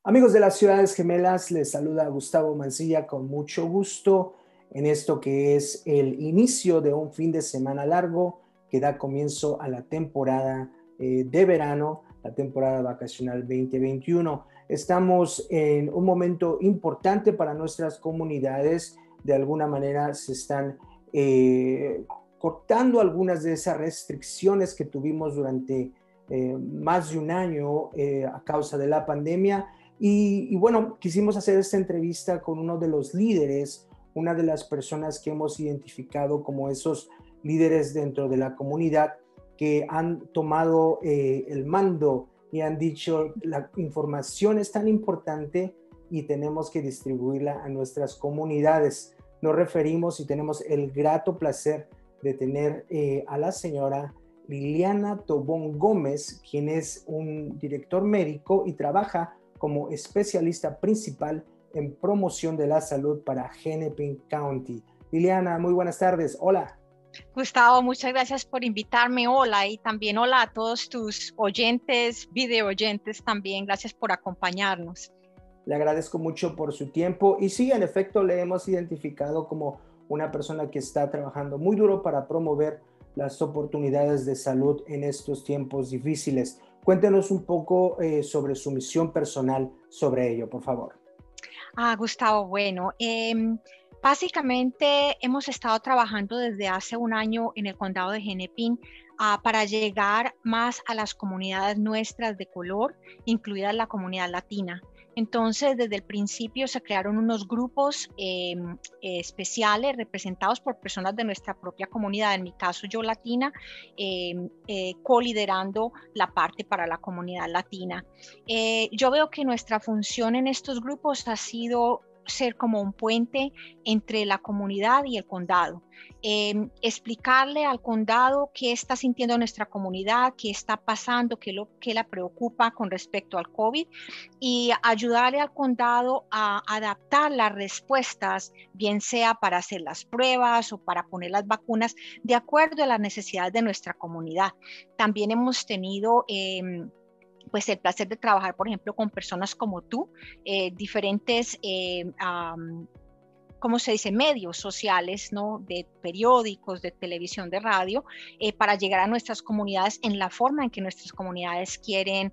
Amigos de las Ciudades Gemelas, les saluda Gustavo Mancilla con mucho gusto en esto que es el inicio de un fin de semana largo que da comienzo a la temporada de verano, la temporada vacacional 2021. Estamos en un momento importante para nuestras comunidades. De alguna manera se están cortando algunas de esas restricciones que tuvimos durante más de un año a causa de la pandemia. Y bueno, quisimos hacer esta entrevista con uno de los líderes, una de las personas que hemos identificado como esos líderes dentro de la comunidad que han tomado el mando y han dicho la información es tan importante y tenemos que distribuirla a nuestras comunidades. Nos referimos y tenemos el grato placer de tener a la señora Liliana Tobón Gómez, quien es un director médico y trabaja como especialista principal en promoción de la salud para Hennepin County. Liliana, muy buenas tardes. Hola. Gustavo, muchas gracias por invitarme. Hola, y también hola a todos tus oyentes, video oyentes también. Gracias por acompañarnos. Le agradezco mucho por su tiempo. Y sí, en efecto, le hemos identificado como una persona que está trabajando muy duro para promover las oportunidades de salud en estos tiempos difíciles. Cuéntenos un poco sobre su misión personal sobre ello, por favor. Gustavo, bueno, básicamente hemos estado trabajando desde hace un año en el condado de Hennepin para llegar más a las comunidades nuestras de color, incluida la comunidad latina. Entonces, desde el principio se crearon unos grupos especiales representados por personas de nuestra propia comunidad, en mi caso yo latina, coliderando la parte para la comunidad latina. Yo veo que nuestra función en estos grupos ha sido ser como un puente entre la comunidad y el condado. Explicarle al condado qué está sintiendo nuestra comunidad, qué está pasando, qué la preocupa con respecto al COVID y ayudarle al condado a adaptar las respuestas, bien sea para hacer las pruebas o para poner las vacunas de acuerdo a las necesidades de nuestra comunidad. También hemos tenido pues el placer de trabajar, por ejemplo, con personas como tú, diferentes, ¿cómo se dice?, medios sociales, ¿no?, de periódicos, de televisión, de radio, para llegar a nuestras comunidades en la forma en que nuestras comunidades quieren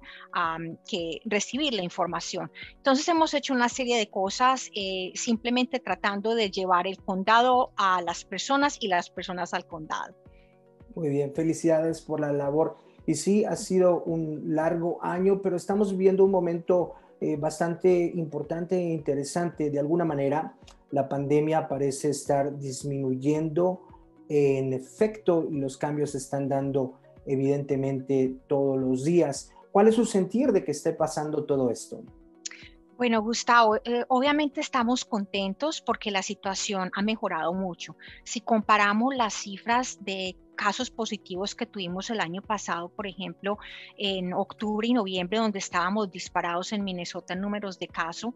recibir la información. Entonces hemos hecho una serie de cosas simplemente tratando de llevar el condado a las personas y las personas al condado. Muy bien, felicidades por la labor. Y sí, ha sido un largo año, pero estamos viviendo un momento bastante importante e interesante. De alguna manera, la pandemia parece estar disminuyendo en efecto y los cambios se están dando evidentemente todos los días. ¿Cuál es su sentir de que esté pasando todo esto? Bueno, Gustavo, obviamente estamos contentos porque la situación ha mejorado mucho. Si comparamos las cifras de casos positivos que tuvimos el año pasado, por ejemplo, en octubre y noviembre, donde estábamos disparados en Minnesota en números de casos,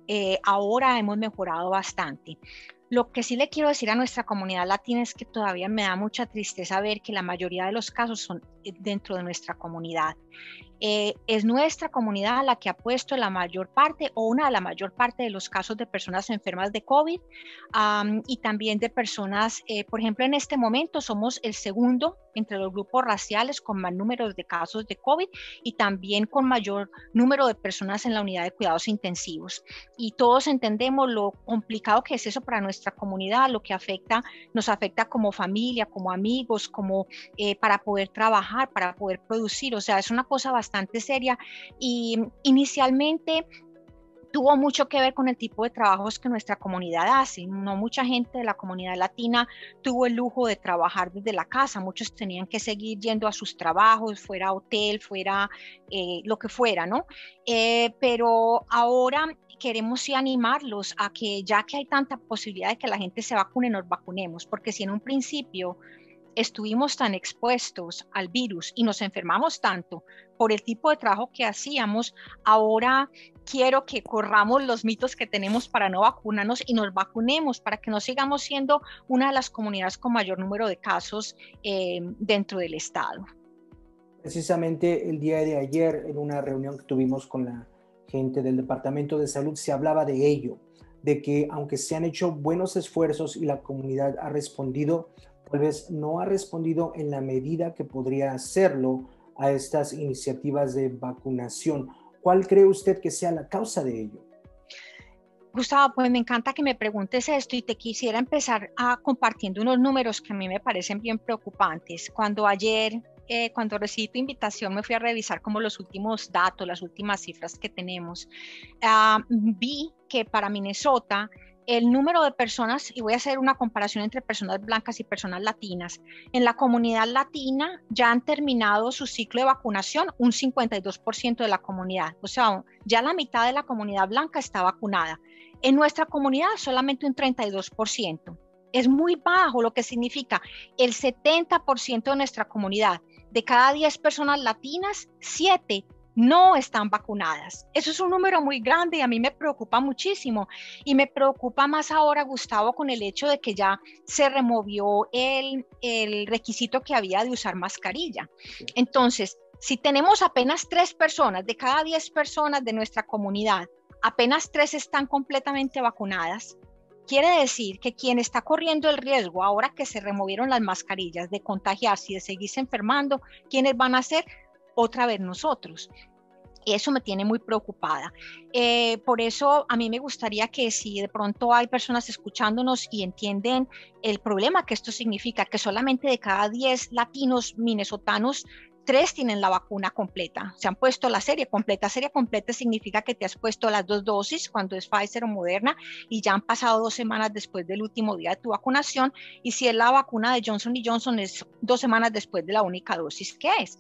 ahora hemos mejorado bastante. Lo que sí le quiero decir a nuestra comunidad latina es que todavía me da mucha tristeza ver que la mayoría de los casos son dentro de nuestra comunidad. Es nuestra comunidad la que ha puesto la mayor parte o una de la mayor parte de los casos de personas enfermas de COVID y también de personas, por ejemplo, en este momento somos el segundo entre los grupos raciales con más números de casos de COVID y también con mayor número de personas en la unidad de cuidados intensivos. Y todos entendemos lo complicado que es eso para nuestra comunidad, lo que nos afecta como familia, como amigos, como para poder trabajar, para poder producir. O sea, es una cosa bastante seria y inicialmente tuvo mucho que ver con el tipo de trabajos que nuestra comunidad hace. No mucha gente de la comunidad latina tuvo el lujo de trabajar desde la casa. Muchos tenían que seguir yendo a sus trabajos, fuera hotel, fuera lo que fuera, ¿no? Pero ahora queremos sí animarlos a que ya que hay tanta posibilidad de que la gente se vacune, nos vacunemos, porque si en un principio estuvimos tan expuestos al virus y nos enfermamos tanto por el tipo de trabajo que hacíamos, ahora quiero que corramos los mitos que tenemos para no vacunarnos y nos vacunemos para que no sigamos siendo una de las comunidades con mayor número de casos dentro del estado. Precisamente el día de ayer, en una reunión que tuvimos con la gente del Departamento de Salud se hablaba de ello, de que aunque se han hecho buenos esfuerzos y la comunidad ha respondido, tal vez no ha respondido en la medida que podría hacerlo a estas iniciativas de vacunación. ¿Cuál cree usted que sea la causa de ello? Gustavo, pues me encanta que me preguntes esto y te quisiera empezar compartiendo unos números que a mí me parecen bien preocupantes. Cuando recibí tu invitación, me fui a revisar como los últimos datos, las últimas cifras que tenemos. Vi que para Minnesota, el número de personas, y voy a hacer una comparación entre personas blancas y personas latinas, en la comunidad latina ya han terminado su ciclo de vacunación un 52% de la comunidad, o sea, ya la mitad de la comunidad blanca está vacunada. En nuestra comunidad solamente un 32%. Es muy bajo, lo que significa el 70% de nuestra comunidad, de cada 10 personas latinas, 7 no están vacunadas. Eso es un número muy grande y a mí me preocupa muchísimo. Y me preocupa más ahora, Gustavo, con el hecho de que ya se removió el requisito que había de usar mascarilla. Entonces, si tenemos apenas 3 personas de cada 10 personas de nuestra comunidad, apenas 3 están completamente vacunadas, quiere decir que quien está corriendo el riesgo ahora que se removieron las mascarillas de contagiarse y de seguirse enfermando, ¿quiénes van a ser? Otra vez nosotros. Eso me tiene muy preocupada. Por eso a mí me gustaría que si de pronto hay personas escuchándonos y entienden el problema que esto significa, que solamente de cada 10 latinos minnesotanos, 3 tienen la vacuna completa, se han puesto la serie completa. Serie completa significa que te has puesto las 2 dosis cuando es Pfizer o Moderna y ya han pasado 2 semanas después del último día de tu vacunación, y si es la vacuna de Johnson & Johnson es 2 semanas después de la única dosis que es.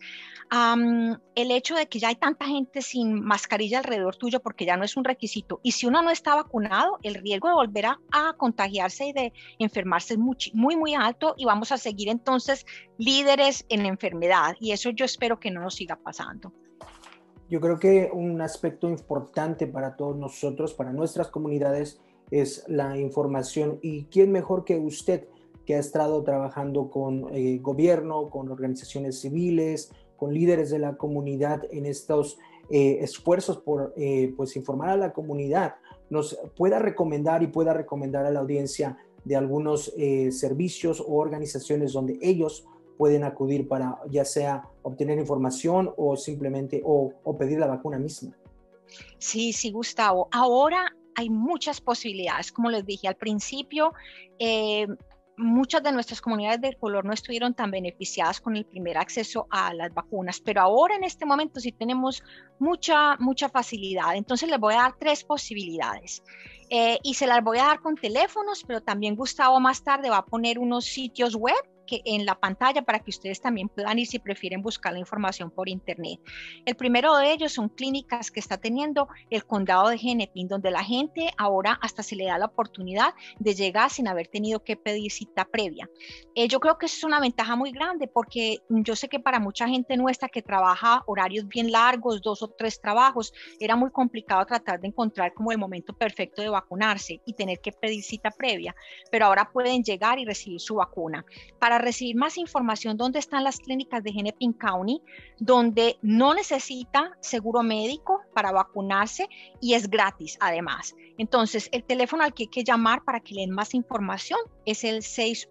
El hecho de que ya hay tanta gente sin mascarilla alrededor tuyo porque ya no es un requisito, y si uno no está vacunado, el riesgo de volver a contagiarse y de enfermarse es muy alto, y vamos a seguir entonces líderes en enfermedad, y eso yo espero que no nos siga pasando. Yo creo que un aspecto importante para todos nosotros, para nuestras comunidades, es la información. ¿Y quién mejor que usted, que ha estado trabajando con gobierno, con organizaciones civiles, con líderes de la comunidad en estos esfuerzos por pues informar a la comunidad, nos pueda recomendar y pueda recomendar a la audiencia de algunos servicios o organizaciones donde ellos pueden acudir para ya sea obtener información o simplemente o pedir la vacuna misma? Sí, sí, Gustavo. Ahora hay muchas posibilidades. Como les dije al principio, muchas de nuestras comunidades de color no estuvieron tan beneficiadas con el primer acceso a las vacunas, pero ahora en este momento sí tenemos mucha facilidad. Entonces les voy a dar 3 posibilidades. Y se las voy a dar con teléfonos, pero también Gustavo más tarde va a poner unos sitios web en la pantalla para que ustedes también puedan ir si prefieren buscar la información por internet. El primero de ellos son clínicas que está teniendo el condado de Hennepin, donde la gente ahora hasta se le da la oportunidad de llegar sin haber tenido que pedir cita previa. Yo creo que eso es una ventaja muy grande, porque yo sé que para mucha gente nuestra que trabaja horarios bien largos, 2 o 3 trabajos, era muy complicado tratar de encontrar como el momento perfecto de vacunarse y tener que pedir cita previa, pero ahora pueden llegar y recibir su vacuna. Para recibir más información, ¿dónde están las clínicas de Hennepin County? Donde no necesita seguro médico para vacunarse y es gratis además. Entonces, el teléfono al que hay que llamar para que le den más información es el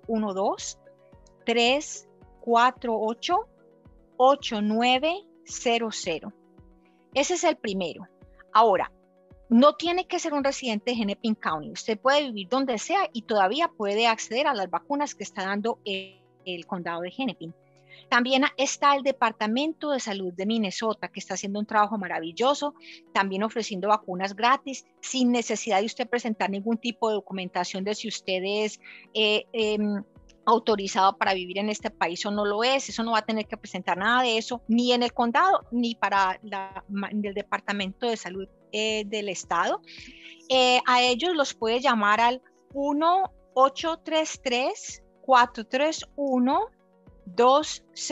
612-348-8900. Ese es el primero. Ahora, no tiene que ser un residente de Hennepin County. Usted puede vivir donde sea y todavía puede acceder a las vacunas que está dando el condado de Hennepin. También está el Departamento de Salud de Minnesota, que está haciendo un trabajo maravilloso, también ofreciendo vacunas gratis, sin necesidad de usted presentar ningún tipo de documentación de si usted es autorizado para vivir en este país o no lo es. Eso no va a tener que presentar nada de eso, ni en el condado, ni para el Departamento de Salud del estado. A ellos los puede llamar al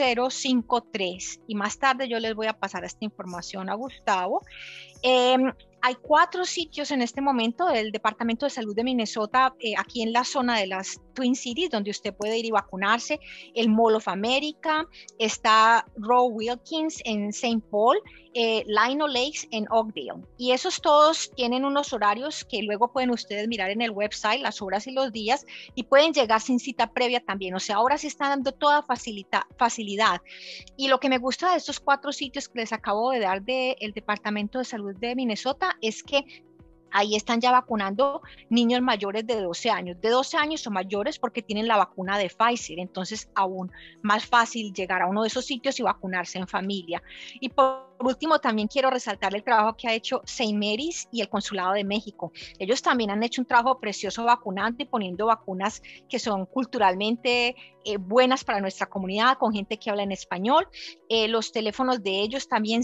1-833-431-2053, y más tarde yo les voy a pasar esta información a Gustavo. Hay 4 sitios en este momento del Departamento de Salud de Minnesota, aquí en la zona de las Twin Cities, donde usted puede ir y vacunarse. El Mall of America, está Roe Wilkins en St. Paul, Lino Lakes en Oakdale. Y esos todos tienen unos horarios que luego pueden ustedes mirar en el website, las horas y los días, y pueden llegar sin cita previa también. O sea, ahora sí están dando toda facilidad. Y lo que me gusta de estos 4 sitios que les acabo de dar del Departamento de Salud de Minnesota es que ahí están ya vacunando niños mayores de 12 años, o mayores, porque tienen la vacuna de Pfizer. Entonces, aún más fácil llegar a uno de esos sitios y vacunarse en familia. Y por último, también quiero resaltar el trabajo que ha hecho St. Mary's y el Consulado de México. Ellos también han hecho un trabajo precioso vacunando y poniendo vacunas que son culturalmente buenas para nuestra comunidad, con gente que habla en español. Los teléfonos de ellos también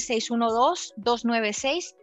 612-296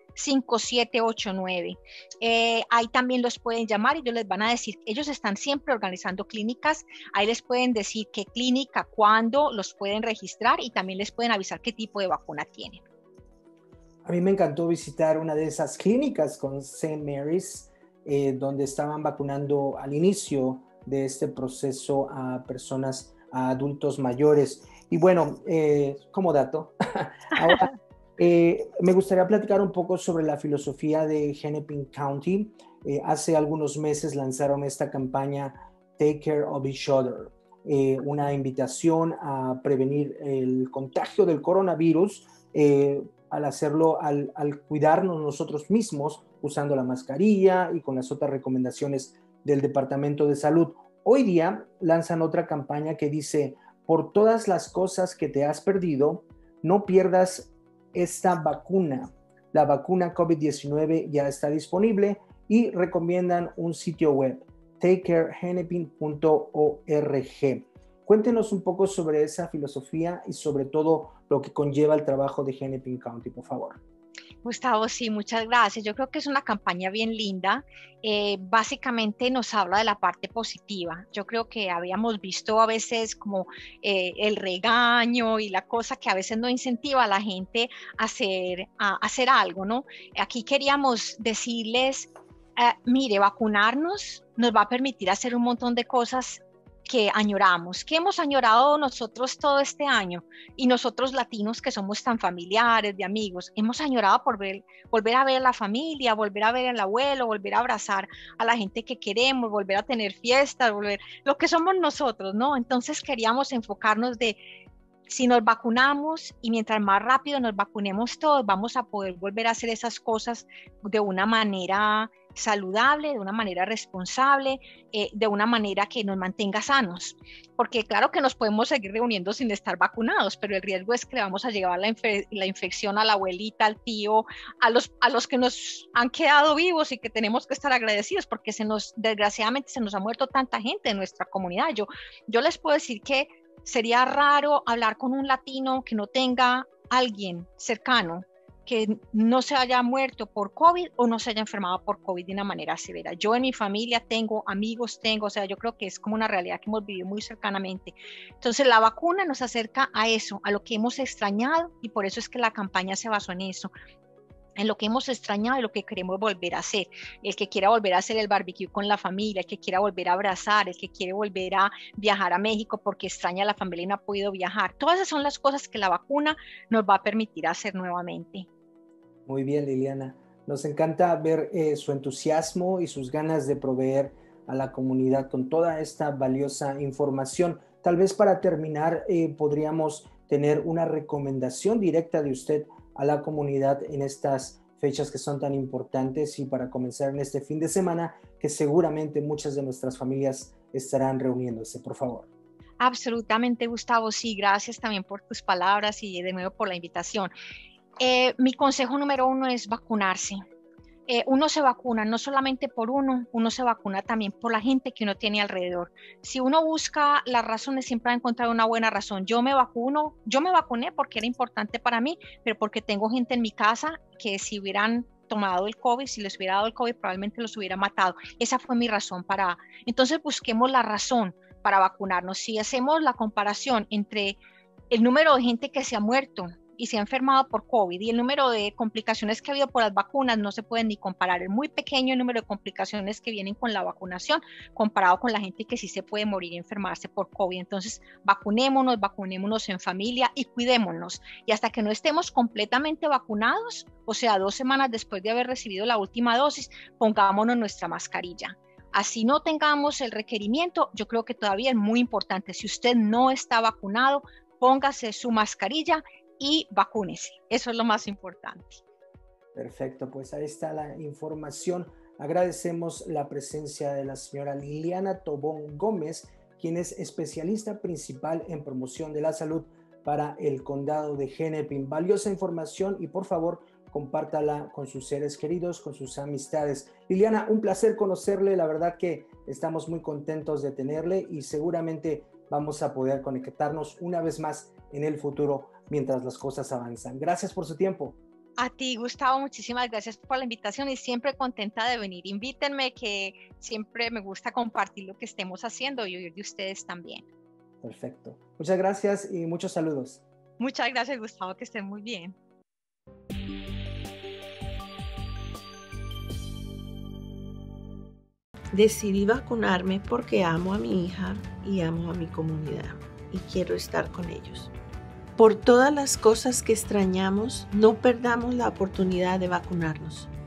5789. Ahí también los pueden llamar y ellos les van a decir, ellos están siempre organizando clínicas, ahí les pueden decir qué clínica, cuándo los pueden registrar y también les pueden avisar qué tipo de vacuna tienen. A mí me encantó visitar una de esas clínicas con St. Mary's, donde estaban vacunando al inicio de este proceso a personas, a adultos mayores. Y bueno, como dato, ahora me gustaría platicar un poco sobre la filosofía de Hennepin County. Hace algunos meses lanzaron esta campaña Take Care of Each Other, una invitación a prevenir el contagio del coronavirus al hacerlo, al cuidarnos nosotros mismos usando la mascarilla y con las otras recomendaciones del Departamento de Salud. Hoy día lanzan otra campaña que dice, por todas las cosas que te has perdido, no pierdas esta vacuna. La vacuna COVID-19 ya está disponible y recomiendan un sitio web, takecarehennepin.org. Cuéntenos un poco sobre esa filosofía y sobre todo lo que conlleva el trabajo de Hennepin County, por favor. Gustavo, sí, muchas gracias. Yo creo que es una campaña bien linda. Básicamente nos habla de la parte positiva. Yo creo que habíamos visto a veces como el regaño y la cosa que a veces no incentiva a la gente a hacer algo, ¿no? Aquí queríamos decirles, mire, vacunarnos nos va a permitir hacer un montón de cosas que añoramos, que hemos añorado nosotros todo este año, y nosotros latinos que somos tan familiares, de amigos, hemos añorado por volver a ver a la familia, volver a ver al abuelo, volver a abrazar a la gente que queremos, volver a tener fiestas, lo que somos nosotros, ¿no? Entonces queríamos enfocarnos de si nos vacunamos y mientras más rápido nos vacunemos todos, vamos a poder volver a hacer esas cosas de una manera saludable, de una manera responsable, de una manera que nos mantenga sanos. Porque claro que nos podemos seguir reuniendo sin estar vacunados, pero el riesgo es que le vamos a llevar la infección a la abuelita, al tío, a los que nos han quedado vivos y que tenemos que estar agradecidos porque desgraciadamente se nos ha muerto tanta gente en nuestra comunidad. Yo les puedo decir que sería raro hablar con un latino que no tenga alguien cercano que no se haya muerto por COVID o no se haya enfermado por COVID de una manera severa. Yo en mi familia tengo amigos, o sea, yo creo que es como una realidad que hemos vivido muy cercanamente. Entonces la vacuna nos acerca a eso, a lo que hemos extrañado, y por eso es que la campaña se basó en eso, en lo que hemos extrañado y lo que queremos volver a hacer. El que quiera volver a hacer el barbecue con la familia, el que quiera volver a abrazar, el que quiere volver a viajar a México porque extraña a la familia y no ha podido viajar. Todas esas son las cosas que la vacuna nos va a permitir hacer nuevamente. Muy bien, Liliana. Nos encanta ver su entusiasmo y sus ganas de proveer a la comunidad con toda esta valiosa información. Tal vez para terminar, podríamos tener una recomendación directa de usted a la comunidad en estas fechas que son tan importantes y para comenzar en este fin de semana que seguramente muchas de nuestras familias estarán reuniéndose. Por favor. Absolutamente, Gustavo. Sí, gracias también por tus palabras y de nuevo por la invitación. Mi consejo número 1 es vacunarse. Uno se vacuna no solamente por uno se vacuna también por la gente que uno tiene alrededor. Si uno busca las razones, siempre va a encontrar una buena razón. Yo me vacuné porque era importante para mí, pero porque tengo gente en mi casa que si hubieran tomado el COVID, si les hubiera dado el COVID, probablemente los hubiera matado. Esa fue mi razón entonces busquemos la razón para vacunarnos. Si hacemos la comparación entre el número de gente que se ha muerto y se ha enfermado por COVID, y el número de complicaciones que ha habido por las vacunas no se pueden ni comparar. Es muy pequeño el número de complicaciones que vienen con la vacunación comparado con la gente que sí se puede morir y enfermarse por COVID. Entonces, vacunémonos en familia y cuidémonos. Y hasta que no estemos completamente vacunados, o sea, 2 semanas después de haber recibido la última dosis, pongámonos nuestra mascarilla. Así no tengamos el requerimiento, yo creo que todavía es muy importante. Si usted no está vacunado, póngase su mascarilla y vacúnese. Eso es lo más importante. Perfecto, pues ahí está la información. Agradecemos la presencia de la señora Liliana Tobón Gómez, quien es especialista principal en promoción de la salud para el condado de Hennepin. Valiosa información y por favor compártala con sus seres queridos, con sus amistades. Liliana, un placer conocerle, la verdad que estamos muy contentos de tenerle y seguramente vamos a poder conectarnos una vez más en el futuro mientras las cosas avanzan. Gracias por su tiempo. A ti, Gustavo, muchísimas gracias por la invitación y siempre contenta de venir. Invítenme, que siempre me gusta compartir lo que estemos haciendo y oír de ustedes también. Perfecto. Muchas gracias y muchos saludos. Muchas gracias, Gustavo, que estén muy bien. Decidí vacunarme porque amo a mi hija y amo a mi comunidad y quiero estar con ellos. Por todas las cosas que extrañamos, no perdamos la oportunidad de vacunarnos.